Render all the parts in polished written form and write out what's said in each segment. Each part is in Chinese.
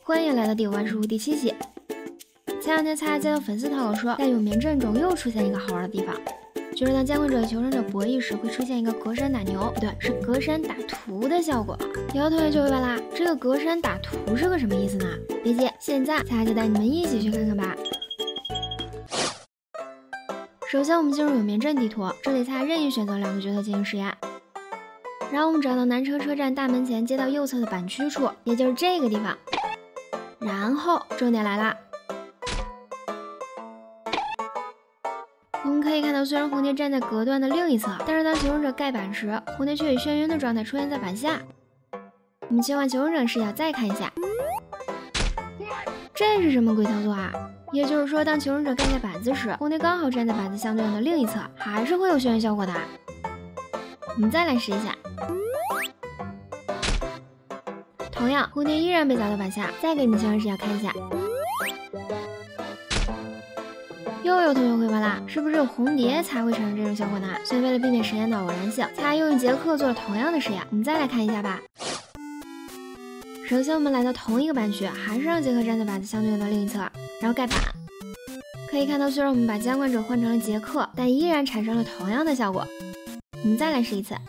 欢迎来到第525第7集。前两天才接到粉丝投稿说，在永眠阵中又出现一个好玩的地方，就是当监管者与求生者博弈时，会出现一个隔山打牛，不对，是隔山打图的效果。有的同学就会问啦，这个隔山打图是个什么意思呢？别急，现在才就带你们一起去看看吧。首先我们进入永眠阵地图，这里才任意选择2个角色进行实验。然后我们找到南车车站大门前街道右侧的板区处，也就是这个地方。然后重点来啦，我们可以看到，虽然红蝶站在隔断的另一侧，但是当求生者盖板时，红蝶却以眩晕的状态出现在板下。我们切换求生者视角再看一下，这是什么鬼操作啊？也就是说，当求生者盖下板子时，红蝶刚好站在板子相对应的另一侧，还是会有眩晕效果的。我们再来试一下，同样红蝶依然被砸到板下。再给你们求生视角看一下，又有同学会问啦，是不是有红蝶才会产生这种效果呢？所以为了避免实验的偶然性，才又用杰克做了同样的实验。我们再来看一下吧。首先我们来到同一个板区，还是让杰克站在板子相对应的另一侧，然后盖板。可以看到，虽然我们把监管者换成了杰克，但依然产生了同样的效果。我们再来试一次。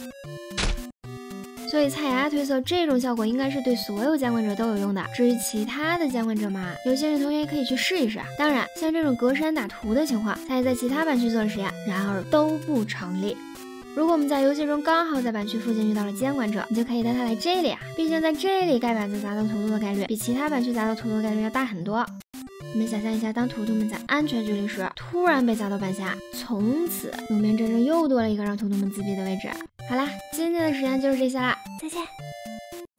所以菜芽推测这种效果应该是对所有监管者都有用的，至于其他的监管者嘛，有兴趣同学也可以去试一试。当然像这种隔山打图的情况，他也在其他板区做了实验，然而都不成立。如果我们在游戏中刚好在板区附近遇到了监管者，你就可以带他来这里啊，毕竟在这里盖板子砸到图图的概率比其他板区砸到图图的概率要大很多。你们想象一下，当图图们在安全距离时突然被砸到板下，从此永眠阵中又多了一个让图图们自闭的位置。好啦，今天的实验就是这些啦，再见。